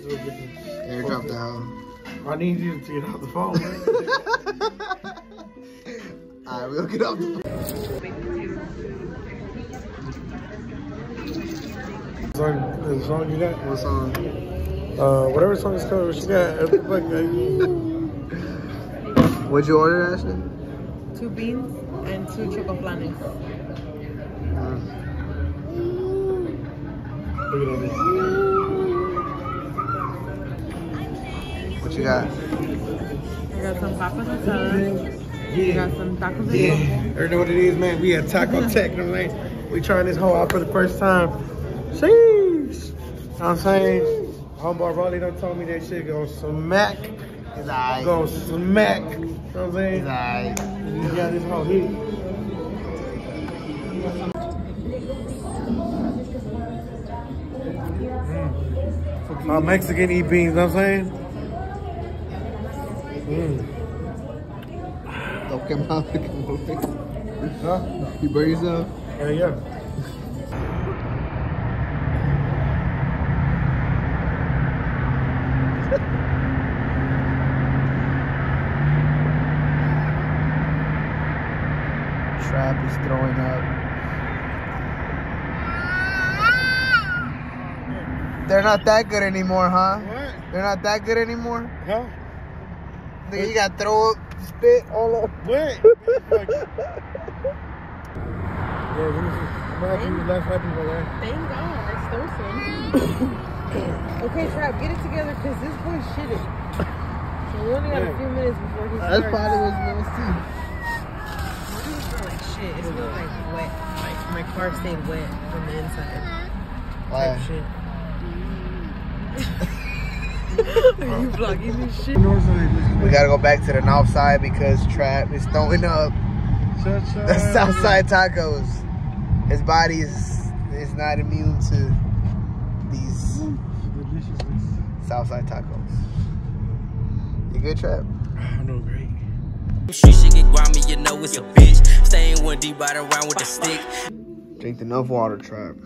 Airdrop the hell. I need you to get off the phone, man. Alright, we'll get off the phone. The song you got? What song? Whatever song is called, what you got? What'd you order, Ashley? 2 beans and 2 chocoflanes. Look at this. What you got? I got some papas asadas. I got some tacos. Yeah. Already know what it is, man. We at Taco Tech, you know what I'm saying? We trying this whole out for the first time. Sheesh. You know what I'm saying? Homeboy Rolly done told me that shit go smack. It's alright. Go smack. You know what I'm saying? It's alright. You got this whole heat. Mexican eat beans, you know what I'm saying? Don't come out. Huh? You burn yourself? Yeah, yeah. Trap is throwing up. They're not that good anymore, huh? What? They're not that good anymore? Huh? Nigga, you got throw up, spit all up. What? Yeah, this is last happy for that. Thank God, I stole some. Okay, Trap, get it together because this boy's shitting. So we only got a few minutes before he starts. That's probably what's nasty. Why does it smell like shit? It smells like wet. Like my car stayed wet from the inside. Why? Type shit. Are you vlogging this shit? We gotta go back to the north side because Trap is throwing up the south side tacos. His body is not immune to these south side tacos. You good, Trap? I know, great. She should get grimy, you know it's a bitch. Staying one deep right around with the stick. Drink enough water, Trap.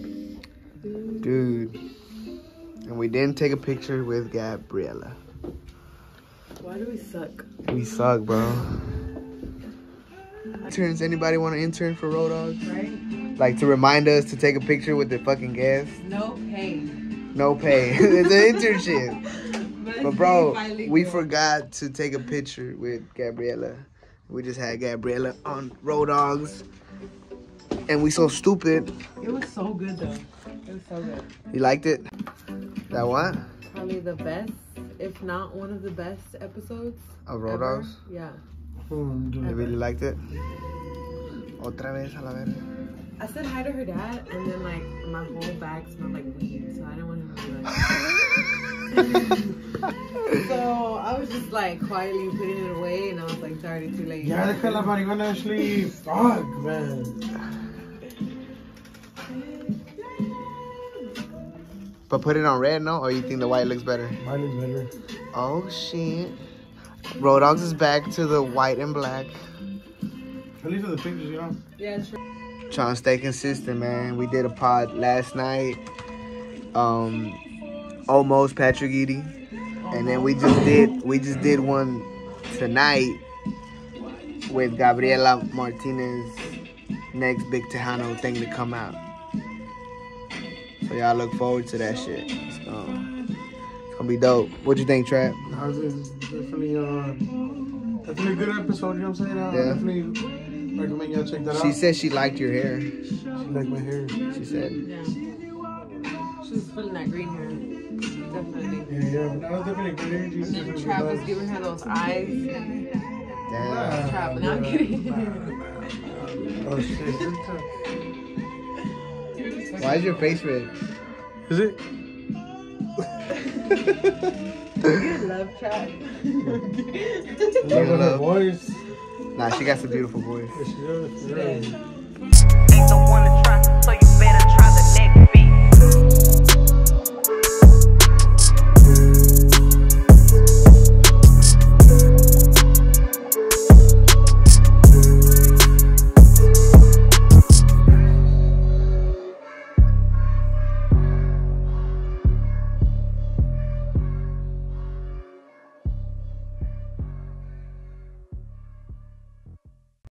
Dude. And we didn't take a picture with Gabriella. Why do we suck? We suck, bro. Interns, anybody want to intern for Rodawgz? Right? Like to remind us to take a picture with the fucking guests? No pay. No pay. It's an internship. But bro, we forgot to take a picture with Gabriella. We just had Gabriella on Rodawgz. And we so stupid. It was so good though. It was so good. You liked it? That what? Probably the best, if not one of the best episodes. Of Rodawgz? Yeah. You really liked it? Otra vez a la verga. I said hi to her dad, and then like my whole bag smelled like weed, so I didn't want him to be like. So I was just like quietly putting it away, and I was like, it's already too late. Yeah, deja la marihuana, Ashley. Fuck, man. But put it on red, no? Or you think the white looks better? Mine is better. Oh shit. Rodawgz is back to the white and black. At least for the pictures, you know? Yeah, sure. Trying to stay consistent, man. We did a pod last night. Almost Patrick Eady. And then we just did one tonight with Gabriella Martinez. Next big Tejano thing to come out. So y'all look forward to that shit. It's gonna be dope. What you think, Trap? Definitely a good episode, you know what I'm saying? I definitely recommend y'all check that out. She said she liked your hair. She liked my hair. She said. Yeah. She was feeling that green hair. Definitely. Yeah, but that was definitely good energy. And then Trap was giving her those eyes. Damn. Trap, no, I'm kidding. Oh shit. Why is your face red? Is it? You love Trap. Love her voice. Nah, she got some beautiful voice. Yeah, she does. She does. Ain't no one